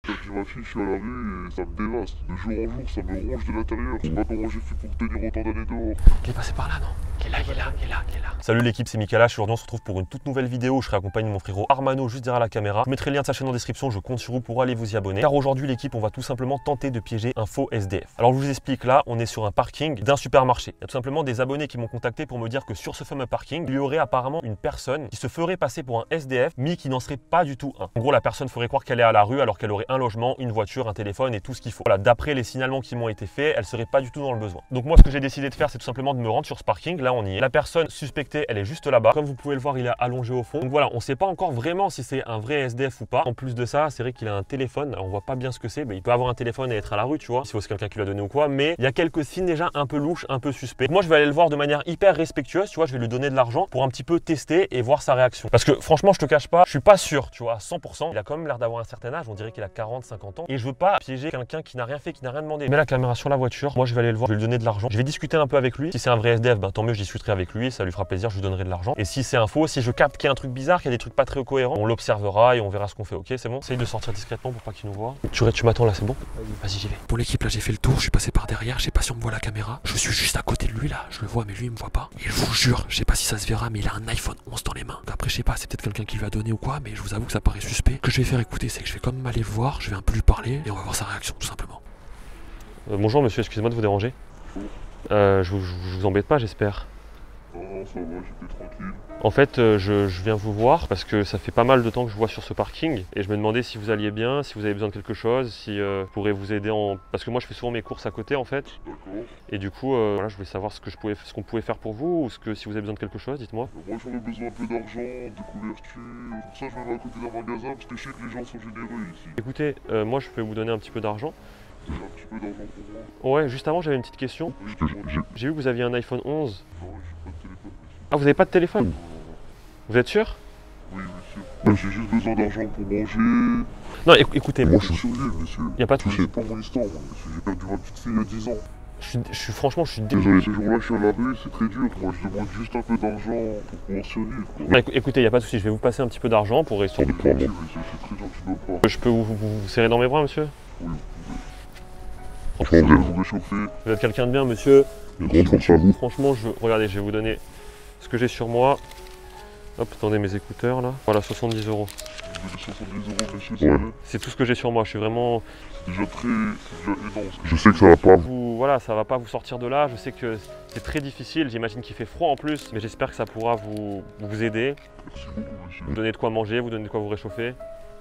perdu ma fille, je suis à la rue et ça me dévaste. De jour en jour, ça me ronge de l'intérieur. Je sais pas comment j'ai fait pour tenir autant d'années dehors. Il est passé par là, non? Il est là. Salut l'équipe, c'est Mikalash. Aujourd'hui on se retrouve pour une toute nouvelle vidéo où je serai accompagné de mon frérot Armano juste derrière la caméra. Je mettrai le lien de sa chaîne en description, je compte sur vous pour aller vous y abonner. Car aujourd'hui l'équipe, on va tout simplement tenter de piéger un faux SDF. Alors je vous explique, là on est sur un parking d'un supermarché. Il y a tout simplement des abonnés qui m'ont contacté pour me dire que sur ce fameux parking, il y aurait apparemment une personne qui se ferait passer pour un SDF, mais qui n'en serait pas du tout un. En gros, la personne ferait croire qu'elle est à la rue alors qu'elle aurait un logement, une voiture, un téléphone et tout ce qu'il faut. Voilà, d'après les signalements qui m'ont été faits, elle serait pas du tout dans le besoin. Donc moi ce que j'ai décidé de faire, c'est tout simplement de me rendre sur ce parking. Là on y est. La personne suspectée, elle est juste là-bas. Comme vous pouvez le voir, il est allongé au fond. Donc voilà, on ne sait pas encore vraiment si c'est un vrai SDF ou pas. En plus de ça, c'est vrai qu'il a un téléphone. Alors, on voit pas bien ce que c'est, mais il peut avoir un téléphone et être à la rue, tu vois. Si c'est quelqu'un qui l'a donné ou quoi. Mais il y a quelques signes déjà un peu louches, un peu suspects. Moi, je vais aller le voir de manière hyper respectueuse, tu vois. Je vais lui donner de l'argent pour un petit peu tester et voir sa réaction. Parce que franchement, je te cache pas, je suis pas sûr, tu vois, à 100%. Il a quand même l'air d'avoir un certain âge. On dirait qu'il a 40, 50 ans. Et je veux pas piéger quelqu'un qui n'a rien fait, qui n'a rien demandé. Mets la caméra sur la voiture. Moi, je vais aller le voir. Je vais lui donner de l'argent. Je vais discuter un peu avec lui. Si c'est un vrai SDF, ben, tant mieux, je discuterai avec lui. Ça lui fera plaisir. Je lui donnerai de l'argent. Et si c'est un faux, si je capte qu'il y a un truc bizarre, qu'il y a des trucs pas très cohérents, on l'observera et on verra ce qu'on fait. Ok, c'est bon? Essaye de sortir discrètement pour pas qu'il nous voit. Tu m'attends là, c'est bon? Vas-y, j'y vais. Pour l'équipe, là, j'ai fait le tour. Je suis passé par derrière. Je sais pas si on me voit la caméra. Je suis juste à côté de lui là. Je le vois, mais lui, il me voit pas. Et je vous jure, je sais pas si ça se verra, mais il a un iPhone 11 dans les mains. Après, je sais pas, c'est peut-être quelqu'un qui lui a donné ou quoi, mais je vous avoue que ça paraît suspect. Ce que je vais faire écouter, c'est que je vais quand même aller le voir. Je vais un peu lui parler et on va voir sa réaction, tout simplement. Bonjour monsieur, excusez-moi de vous déranger. Je vous embête pas, j'espère. Non, ça va, j'étais tranquille. En fait, je viens vous voir parce que ça fait pas mal de temps que je vois sur ce parking et je me demandais si vous alliez bien, si vous avez besoin de quelque chose, si je pourrais vous aider en... Parce que moi je fais souvent mes courses à côté en fait. D'accord. Et du coup, voilà, je voulais savoir ce qu'on pouvait faire pour vous ou si vous avez besoin de quelque chose, dites-moi. Moi j'en ai besoin un peu d'argent, de couverture. Pour ça je vais à côté d'un magasin parce que je sais que les gens sont généreux ici. Écoutez, moi je peux vous donner un petit peu d'argent. J'ai un petit peu d'argent pour moi. Ouais, juste avant j'avais une petite question. Oui, J'ai vu que vous aviez un iPhone 11. Non, j'ai pas de téléphone, monsieur. Ah, vous avez pas de téléphone? Vous êtes sûr? Oui, monsieur. J'ai juste besoin d'argent pour manger. Non, écoutez, Moi je suis désolé, monsieur. y a pas de Je sais pas mon histoire, moi, monsieur. J'ai perdu ma petite fille il y a 10 ans. franchement, je suis Désolé, ces jours-là, je suis à la rue, c'est très dur. Moi, je demande juste un peu d'argent pour pouvoir survivre, quoi. Écoutez, il n'y a pas de souci, je vais vous passer un petit peu d'argent pour essayer. Merci, monsieur, c'est très gentil de votre part. Je peux vous serrer dans mes bras, monsieur? Oui, vous pouvez. Franchement, vous allez vous réchauffer. Vous êtes quelqu'un de bien, monsieur. Et grande force à vous. Franchement, regardez, je vais vous donner ce que j'ai sur moi. Hop, attendez mes écouteurs là. Voilà, 70 €. Vous avez 70 €, monsieur, c'est vrai. C'est tout ce que j'ai sur moi, je suis vraiment... C'est déjà énorme. Je sais que ça va pas. Voilà, ça va pas vous sortir de là, je sais que c'est très difficile, j'imagine qu'il fait froid en plus, mais j'espère que ça pourra vous aider. Merci beaucoup, monsieur. Vous donner de quoi manger, vous donner de quoi vous réchauffer.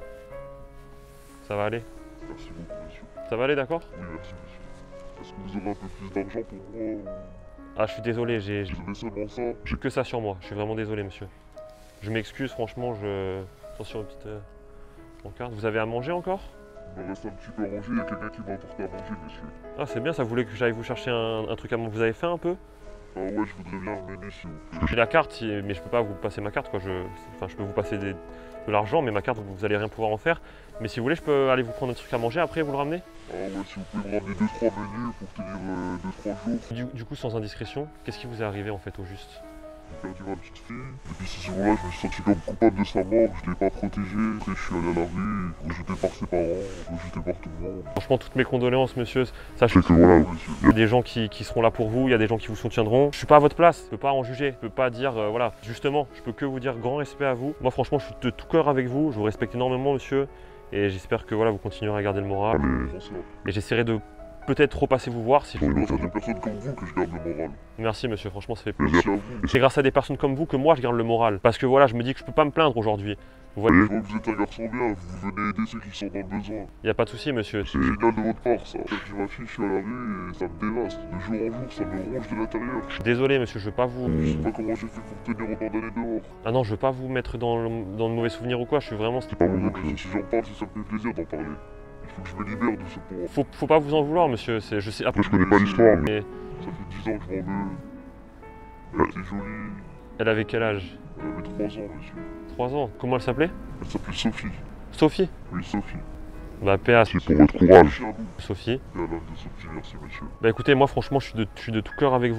Ça va aller? Merci beaucoup, monsieur. Ça va aller, d'accord? Oui, merci, monsieur. Est-ce que vous aurez un peu plus d'argent pour moi ou... Ah, je suis désolé, j'ai Vous avez seulement ça? que ça sur moi, je suis vraiment désolé, monsieur. Je m'excuse, franchement, Attention, une petite pancarte. Vous avez à manger encore? Il me reste un petit peu à manger, il y a quelqu'un qui m'a apporté à manger, monsieur. Ah, c'est bien, ça voulait que j'aille vous chercher un truc à manger. Vous avez faim un peu? Ah ouais, je voudrais bien mener s'il vous plaît. J'ai la carte, mais je peux pas vous passer ma carte, quoi. Enfin, je peux vous passer de l'argent, mais ma carte, vous allez rien pouvoir en faire. Mais si vous voulez, je peux aller vous prendre un truc à manger après, vous le ramener? Ah ouais, si vous pouvez me ramener 2-3 menus pour tenir 2-3 jours. Du coup, sans indiscrétion, qu'est-ce qui vous est arrivé en fait au juste? J'ai perdu ma petite fille. Et puis ce jour-là, je me suis senti comme coupable de sa mort. Je l'ai pas protégée. Après, je suis allé à la rue, rejeté par ses parents, rejeté par tout le monde. Franchement, toutes mes condoléances, monsieur. Sachez C'est que voilà, monsieur. il y a des gens qui seront là pour vous, il y a des gens qui vous soutiendront. Je suis pas à votre place, je peux pas en juger, je peux pas dire, voilà. Justement, je peux que vous dire grand respect à vous. Moi, franchement, je suis de tout cœur avec vous. Je vous respecte énormément, monsieur. Et j'espère que voilà, vous continuerez à garder le moral. Allez, Et j'essaierai de peut-être repasser vous voir si je... c'est grâce à des personnes comme vous que je garde le moral. Merci monsieur, franchement ça fait plaisir. Merci à vous. C'est grâce à des personnes comme vous que moi je garde le moral. Parce que voilà, je me dis que je peux pas me plaindre aujourd'hui. Vous voyez, Je vois que vous êtes un garçon bien, vous venez aider ceux qui sont dans le besoin. il n'y a pas de souci monsieur. C'est génial de votre part ça. J'ai perdu ma fille, je suis à la rue et ça me dévaste. De jour en jour, ça me ronge de l'intérieur. Je suis désolé monsieur, je veux pas vous... Je sais pas comment j'ai fait pour tenir autant d'années dehors. Ah non, je veux pas vous mettre dans de mauvais souvenirs ou quoi, je suis vraiment... C'est pas mon but, si j'en parle, si ça me fait plaisir d'en parler. Il faut que je me libère de ce pauvre. Faut pas vous en vouloir monsieur, je sais... Après, je connais pas l'histoire, mais Mais ça fait 10 ans que je m'en veux. Elle était jolie. elle avait quel âge? Elle avait 3 ans, monsieur. 3 ans. Comment elle s'appelait? Elle s'appelait Sophie. Sophie? Oui, Sophie. Bah PA, C'est pour votre courage. Sophie. Et à l'âge de Sophie, merci, monsieur. Bah écoutez, moi franchement je suis de tout cœur avec vous.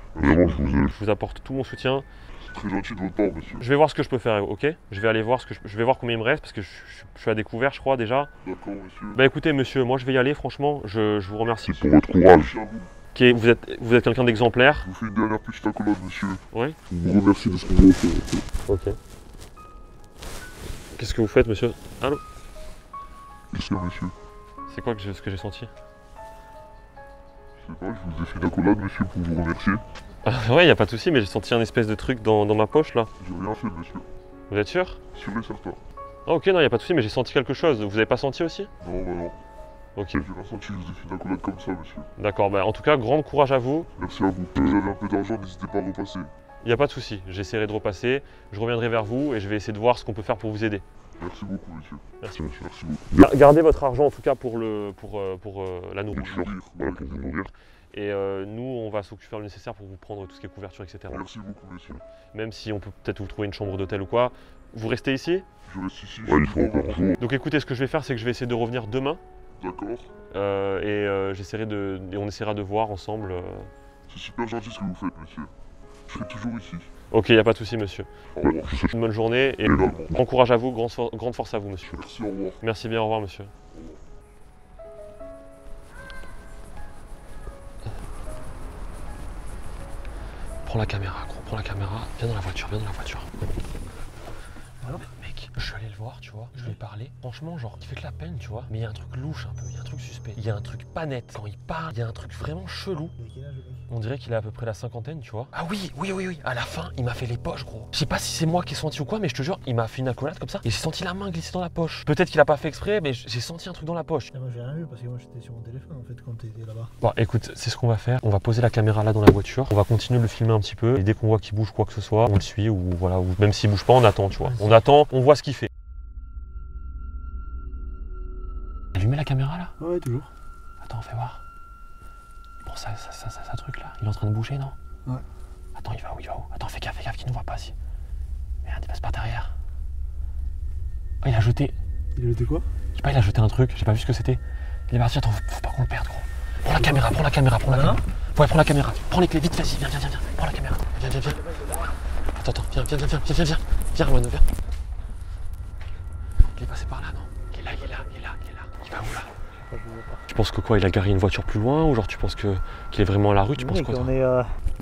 Vraiment, je vous aime. Je vous apporte tout mon soutien. C'est très gentil de votre part, monsieur. Je vais voir ce que je peux faire, ok? Je vais aller voir je vais voir combien il me reste parce que je suis à découvert, je crois déjà. D'accord, monsieur. Bah écoutez, monsieur, moi je vais y aller, franchement, je vous remercie. C'est pour votre courage. Ok, vous êtes quelqu'un d'exemplaire. Je vous fais une dernière petite accolade, monsieur. Ouais. Je vous remercie de ce que vous avez fait. Ok. Qu'est-ce que vous faites, monsieur? Allô? Qu'est-ce qu'il y a, monsieur? C'est quoi ce que j'ai senti? Je sais pas, je vous ai fait une accolade, monsieur, pour vous remercier. Ouais, y a pas de souci, mais j'ai senti un espèce de truc dans ma poche là. J'ai rien fait, monsieur. Vous êtes sûr? Sûr et certain. Ah ok, non, y a pas de souci, mais j'ai senti quelque chose. Vous avez pas senti aussi? Non, bah non. Ok. J'ai rien senti, je vous ai fait une accolade comme ça, monsieur. D'accord, bah en tout cas, grand courage à vous. Merci à vous. Si vous avez un peu d'argent, n'hésitez pas à repasser. Y a pas de souci, j'essaierai de repasser. Je reviendrai vers vous et je vais essayer de voir ce qu'on peut faire pour vous aider. Merci beaucoup, monsieur. Merci. Merci beaucoup. Gardez votre argent en tout cas pour la Pour nourriture. nourrir, voilà, pour vous nourrir. Et nous, on va s'occuper faire le nécessaire pour vous prendre tout ce qui est couverture, etc. Merci beaucoup, monsieur. Même si on peut peut-être vous trouver une chambre d'hôtel ou quoi. Vous restez ici? Je reste ici. Ouais, il faut encore jour. Donc écoutez, ce que je vais faire, c'est que je vais essayer de revenir demain. D'accord. J'essaierai et on essaiera de voir ensemble. C'est super gentil ce que vous faites, monsieur. Je serai toujours ici. Ok, y a pas de souci, monsieur. Au revoir. Une bonne journée et Également. bon courage à vous, grande force à vous, monsieur. Merci, au revoir. Merci bien, au revoir, monsieur. Prends la caméra, gros, prends la caméra. Viens dans la voiture, viens dans la voiture. Mec, je suis allé le voir, tu vois, je lui ai parlé. Franchement, genre, il fait de la peine, tu vois. Mais il y a un truc louche un peu, il y a un truc suspect. Il y a un truc pas net. Quand il parle, il y a un truc vraiment chelou. On dirait qu'il a à peu près la cinquantaine, tu vois. Ah oui. À la fin, il m'a fait les poches, gros. Je sais pas si c'est moi qui ai senti ou quoi, mais je te jure, il m'a fait une accolade comme ça. Et j'ai senti la main glisser dans la poche. Peut-être qu'il a pas fait exprès, mais j'ai senti un truc dans la poche. Moi j'ai rien vu parce que moi j'étais sur mon téléphone en fait quand t'étais là-bas. Bon, écoute, c'est ce qu'on va faire. On va poser la caméra là dans la voiture. On va continuer de le filmer un petit peu. Et dès qu'on voit qu'il bouge quoi que ce soit, on le suit ou voilà. Ou même s'il bouge pas, on attend, tu vois. On attend, on voit ce qu'il fait. Allumez la caméra là? Ouais, toujours. Attends, fais voir. Bon, ça truc là, il est en train de bouger, non? Ouais. Attends, il va où? Attends, fais gaffe qu'il ne voit pas si. Merde, il passe par derrière. Oh, il a jeté. Il a jeté quoi? Je sais pas, il a jeté un truc, j'ai pas vu ce que c'était. Il est parti, attends, faut pas qu'on le perde, gros. Prends la caméra. Ouais, prends la caméra. Prends les clés, vite, vas-y, viens. Prends la caméra. Viens. Attends, viens. Viens, Romano, viens. Il est passé par là, non? Il est là. Il va où là? Tu penses que quoi? Il a garé une voiture plus loin ou genre tu penses qu'il est vraiment à la rue? Tu penses quoi? On est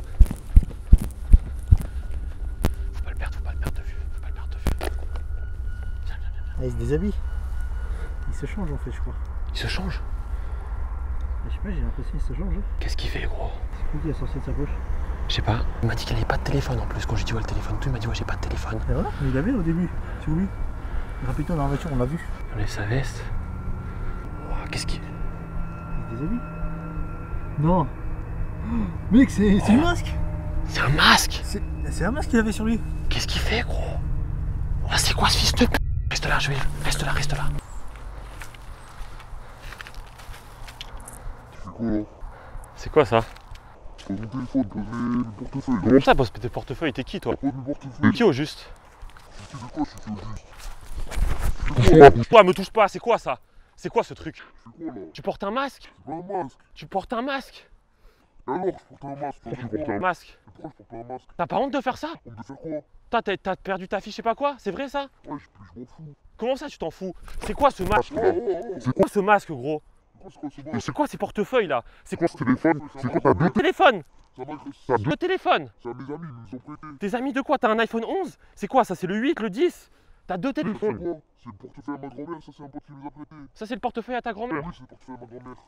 Faut pas le perdre de vue. Viens. Ah, il se déshabille. Il se change en fait, je crois. Il se change? Je sais pas, j'ai l'impression qu'il se change. Qu'est-ce qu'il fait, gros? C'est qui a sorti de sa poche? Je sais pas. Il m'a dit qu'il avait pas de téléphone en plus. Quand j'ai dit ouais, le téléphone, tout, il m'a dit ouais, j'ai pas de téléphone. C'est vrai? Mais il avait au début, sur lui. Rapidement dans la voiture, on l'a vu. Il enlève sa veste. Oh, qu'est-ce qu'il. Il se déshabille. Non. Mec, c'est un masque. C'est un masque. C'est un masque qu'il avait sur lui. Qu'est-ce qu'il fait, gros? Oh, c'est quoi ce fils de p. Reste là, Reste là. C'est quoi là? C'est quoi ça? Pose mon téléphone, pose mes portefeuilles. Comment ça, pose tes portefeuilles? T'es qui, toi? Pose mes portefeuilles. Qui au juste? C'est de quoi, je suis au juste? Toi, me touche pas, c'est quoi ça? C'est quoi ce truc? C'est quoi là? Tu portes un masque? C'est pas un masque. Tu portes un masque? Et alors, je porte un masque. Toi, je porte un masque. Masque? Mais pourquoi je porte un masque? T'as pas honte de faire ça? On me faire quoi? T'as perdu ta fille, je sais pas quoi? C'est vrai ça? Ouais, je m'en fous. Comment ça, tu t'en fous? C'est quoi ce masque? C'est Quoi ce masque, gros? quoi ce Mais masque? c'est quoi ces portefeuilles là? C'est C'est quoi ce téléphone? C'est quoi ta deux téléphone? Ça m'a agressé. Le téléphone? C'est à mes amis, ils nous ont prêté. Tes amis de quoi? T'as un iPhone 11? C'est quoi ça? C'est le 8, le 10? T'as deux C'est téléphones? quoi? C'est le portefeuille à ma grand-mère, ça c'est un pote qui nous a prêté. Ça, c'est le portefeuille à ta grand-mère? Oui, c'est le portefeuille à ma grand-mère.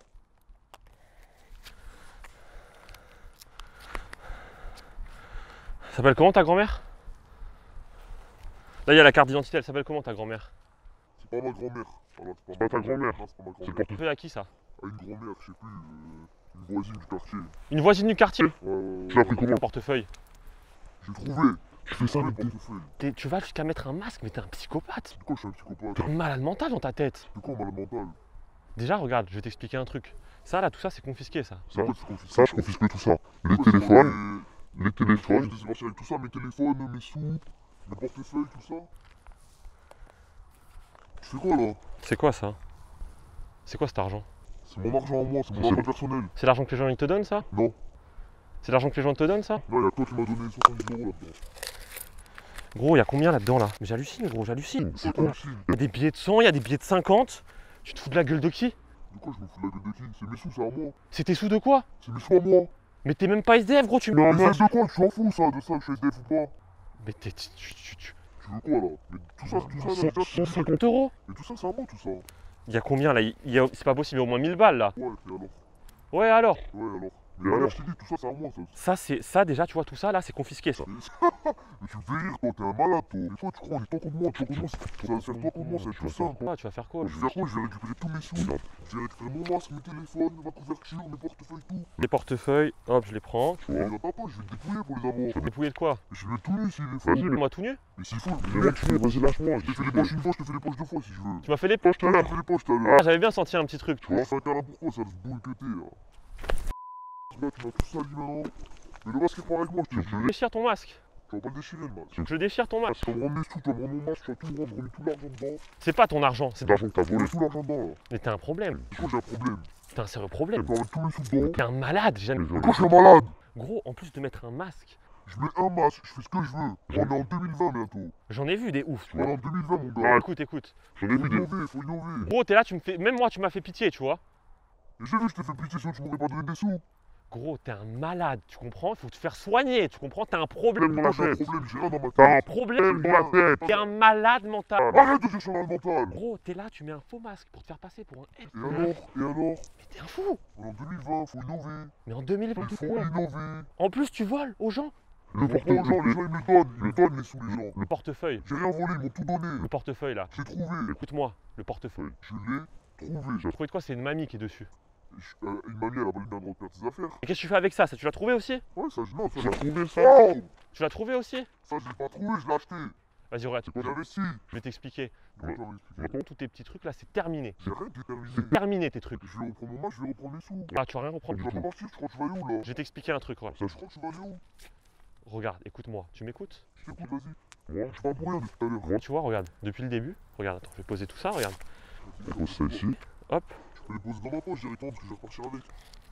Ça s'appelle comment ta grand-mère? Là, il y a la carte d'identité, elle s'appelle comment ta grand-mère? C'est pas ma grand-mère. Voilà, c'est pas ta grand-mère. Non, c'est pas ma Le grand-mère. portefeuille à qui ça? À une grand-mère, je sais plus, une voisine du quartier. Une voisine du quartier? Tu l'as pris comment? Le portefeuille. J'ai trouvé. Tu fais ça, le portefeuille. Tu vas jusqu'à mettre un masque, mais t'es un psychopathe. De quoi je suis un psychopathe? T'es un malade mental dans ta tête. De quoi malade mental? Déjà, regarde, je vais t'expliquer un truc. Ça, là, tout ça, c'est confisqué, ça. Ça, je confisque tout ça. Les téléphones. Les téléphones. Je démarché avec tout ça, mes téléphones, mes sous, mes portefeuilles, tout ça. Tu fais quoi là? C'est quoi ça? C'est quoi cet argent? C'est mon argent à moi, c'est mon argent personnel. C'est l'argent que les gens ils te donnent, ça? Non. C'est l'argent que les gens te donnent, ça? Non, il y a toi qui m'as donné 70 € là-dedans. Gros, il y a combien là-dedans là? Mais j'hallucine, gros, j'hallucine. C'est quoi aussi? Il y a des billets de 100, il y a des billets de 50. Tu te fous de la gueule de qui? De quoi je me fous de la gueule de qui? C'est mes sous, c'est à moi. C'est tes sous de quoi? C'est mes sous à moi. Mais t'es même pas SDF, gros, tu me. Mais c'est de quoi? Tu t'en fous ça, de ça, que je suis SDF ou pas? Mais t'es. Tu veux quoi là? Mais tout ça, là, déjà, 150 €. Mais tout ça, c'est à moi, tout ça. Il y a combien là? C'est pas possible, il y a au moins 1000 balles là. Ouais, et alors? Ouais, alors? Ouais, alors? Mais alors, je t'ai dit, tout ça, c'est à moi, ça. Ça déjà, tu vois, tout ça là, c'est confisqué ça. Mais tu me fais rire, toi, t'es un malade, toi. Et toi, tu crois, on est tant contre moi, toi contre moi, ça va se faire toi contre moi, ça va être tout simple. Quoi, tu vas faire quoi? Je vais faire quoi? Je vais récupérer tous mes sous. Je vais récupérer mon masque, mes téléphones, ma couverture, mes portefeuilles, tout. Les portefeuilles, hop, je les prends. Tu vois, regarde pas, je vais te dépouiller pour les avoir. Dépouiller de quoi? Je vais tout nu s'il est faux. Moi tout nu? Mais s'il faut, vas-y, lâche-moi. Je t'ai fait les poches une fois, je te fais les poches deux fois si je veux. Tu m'as fait les poches tout à Je l'heure. te fais les poches tout à l'heure. Ah, j'avais bien senti un petit truc. Tu vois, c'est un câlin pourquoi, ça se boule que t'es, là. Là, tu m'as tout sali maintenant. Mais le masque est pas avec moi, je te Je jure. déchire ton masque. Tu vas pas le déchirer, le masque. Je déchire ton masque. Tu vas me rendre mes sous, tu vas me rendre mon masque, tu vas tout me rendre, remets tout l'argent dedans. C'est pas ton argent, c'est l'argent que t'as volé. Tout l'argent dedans, là. Mais t'as un problème. Pourquoi j'ai un problème? T'as un sérieux Tu problème. peux mettre tous mes sous dedans. T'es un malade, Jeanne. Mais toi, je suis un malade. Gros, en plus de mettre un masque, Je mets un masque, je fais ce que je veux. On est en 2020 bientôt. j'en ai vu des ouf. On est en 2020, mon gars. Écoute. J'en ai vu des. Faut innover. Gros, t'es là, tu me fais. Même moi, tu m'as fait pitié, tu vois. Et j'ai vu, je t'ai fait pitié, sinon tu m'aurais pas donné des sous. Gros, t'es un malade, tu comprends? Il faut te faire soigner, tu comprends? T'as un problème dans Moi, la j'ai un tête. problème, j'ai rien dans ma T'as un tête. problème dans la tête. T'es un malade mental. Arrête de dire que je suis un malade mental. Gros, t'es là, tu mets un faux masque pour te faire passer pour un F. Et alors? Mais t'es un fou. On est en 2020, faut innover. Mais en 2020, Il faut innover. en plus, tu voles aux gens. Le portefeuille, les gens, ils me donnent. Ils me donnent les sous, les gens. Le portefeuille. J'ai rien volé, ils m'ont tout donné. Le portefeuille là. J'ai trouvé. Écoute-moi, le portefeuille. Je l'ai trouvé. J'ai trouvé de quoi? C'est une mamie qui est dessus. Une mamie, elle a pas le bien droit de perdre ses affaires. Et qu'est-ce que tu fais avec ça? Ça, tu l'as trouvé aussi? Ouais, ça, non, ça, j'ai trouvé ça. Tu l'as trouvé aussi? Ça, je l'ai pas trouvé, je l'ai acheté. Vas-y, regarde, C'est pas investi. je vais t'expliquer. Comment tu vas m'expliquer? Maintenant, tous tes petits trucs là, c'est terminé. J'ai rien déterminé. C'est terminé tes trucs. Je vais reprendre mon match, je vais reprendre mes sous. Ah, tu vas rien reprendre Tu du vas pas tout. partir, tu crois que tu vas aller où là? Je vais t'expliquer un truc, regarde. Je crois que tu vas aller où? Regarde, écoute-moi. Tu m'écoutes? Je t'écoute, vas-y. Moi, je parle pour rien depuis tout à l'heure. Tu vois, regarde, depuis le début. Regarde, attends, je vais poser tout ça, regarde. Je pose ça ici. Hop. Tu peux les poser dans ma poche directement parce que je vais repartir avec.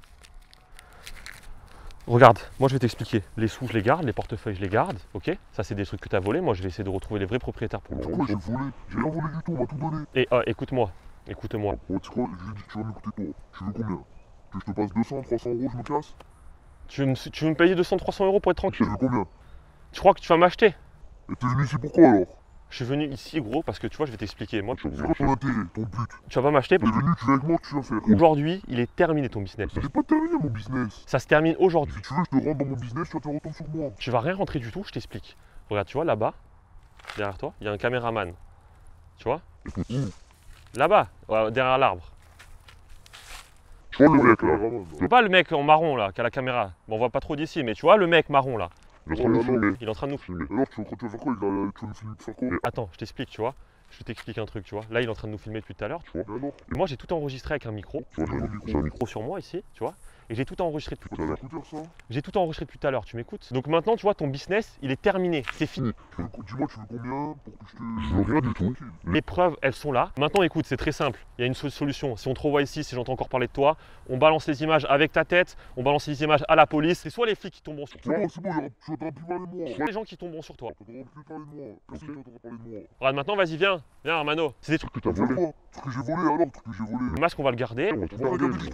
Regarde, moi je vais t'expliquer. Les sous, je les garde, les portefeuilles, je les garde, ok? Ça, c'est des trucs que tu as volés. Moi, je vais essayer de retrouver les vrais propriétaires pour le Pourquoi j'ai volé? J'ai rien volé du tout, on m'a tout donné. Et écoute-moi, écoute-moi. Bon, tu crois, je lui dis, tu vas m'écouter toi. Tu veux combien? Que je te passe 200, 300 €, je me casse? Tu veux me payer 200, 300 € pour être Tu tranquille? veux combien? Tu crois que tu vas m'acheter? Et t'es venu ici pourquoi alors? Je suis venu ici, gros, parce que tu vois, je vais t'expliquer. Moi, C'est quoi ton intérêt, ton but? tu vas pas m'acheter T'es parce venu, tu viens avec moi, que tu vas faire? que aujourd'hui, il est terminé ton business. C'est pas terminé mon business. Ça se termine aujourd'hui. Si tu veux, je te rentre dans mon business, tu vas te retourner sur moi. Tu vas rien rentrer du tout, je t'explique. Regarde, tu vois, là-bas, derrière toi, il y a un caméraman. Tu vois? Écoute, Là-bas, derrière l'arbre. tu vois le mec là? C'est pas le mec en marron là, qui a la caméra. Bon, on voit pas trop d'ici, mais tu vois le mec marron là. Il est en train de me filmer. Il est en train de nous filmer. Alors, tu vas faire quoi? Tu vas me filmer pour faire quoi? Attends, je t'explique, tu vois. Je t'explique un truc, tu vois. Là, il est en train de nous filmer depuis tout à l'heure. Tu vois? Et alors? Et moi, j'ai tout enregistré avec un micro. Tu vois, j'ai un micro Sur moi ici, tu vois. Et j'ai tout enregistré depuis tout à l'heure. Écoute ça? J'ai tout enregistré depuis tout à l'heure, tu m'écoutes? Donc maintenant, tu vois, ton business, il est terminé, c'est fini. Dis-moi, tu veux combien pour que je te. Je veux rien du tout. Les preuves, elles sont là. Maintenant, écoute, c'est très simple. Il y a une solution. Si on te revoit ici, si j'entends encore parler de toi, on balance les images avec ta tête, on balance les images à la police. C'est soit les flics qui tomberont sur toi, C'est bon, tu vas plus parler de moi. soit les gens qui tomberont sur toi. Tu vas plus parler de moi. Personne ne va parler de moi. Regarde, maintenant, vas-y, viens, Armano. C'est des trucs. Que t'as volé quoi? Truc que j'ai volé alors, truc que j'ai volé. Le masque, on va le garder. On va tout regarder.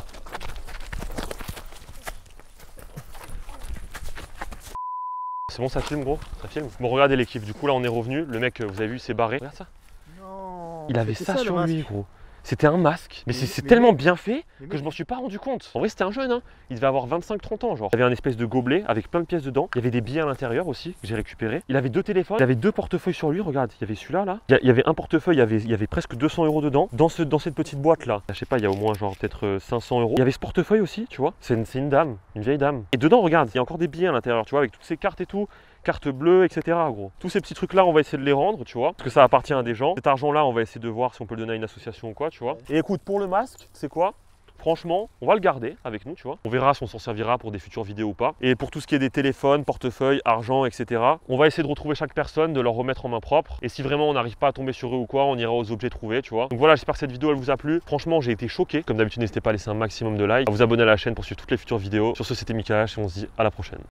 C'est bon, ça filme, gros? Ça filme. Bon, regardez l'équipe. Du coup, là, on est revenu. Le mec, vous avez vu, s'est barré. Regarde ça. Non. Il avait c'était ça le sur masque. lui, gros. C'était un masque. Mais c'est mais- tellement bien fait mais que mec- je m'en suis pas rendu compte. En vrai, c'était un jeune, hein. Il devait avoir 25-30 ans, genre. Il avait un espèce de gobelet avec plein de pièces dedans. Il y avait des billets à l'intérieur aussi, que j'ai récupéré. Il avait 2 téléphones. Il avait 2 portefeuilles sur lui. Regarde, il y avait celui-là, là. Il y avait un portefeuille, il y avait presque 200 € dedans. Dans cette petite boîte, là. Je sais pas, il y a au moins, genre, peut-être 500 €. Il y avait ce portefeuille aussi, tu vois. C'est une dame, une vieille dame. Et dedans, regarde, il y a encore des billets à l'intérieur, tu vois, avec toutes ces cartes et tout. Carte bleue, etc. gros. Tous ces petits trucs là, on va essayer de les rendre, tu vois, parce que ça appartient à des gens. Cet argent là, on va essayer de voir si on peut le donner à une association ou quoi, tu vois. Et écoute, pour le masque, c'est quoi? franchement, on va le garder avec nous, tu vois. On verra si on s'en servira pour des futures vidéos ou pas. Et pour tout ce qui est des téléphones, portefeuilles, argent, etc., on va essayer de retrouver chaque personne, de leur remettre en main propre. Et si vraiment on n'arrive pas à tomber sur eux ou quoi, on ira aux objets trouvés, tu vois. Donc voilà, j'espère que cette vidéo elle vous a plu. Franchement, j'ai été choqué. Comme d'habitude, n'hésitez pas à laisser un maximum de likes, à vous abonner à la chaîne pour suivre toutes les futures vidéos. Sur ce, c'était Mika H et on se dit à la prochaine.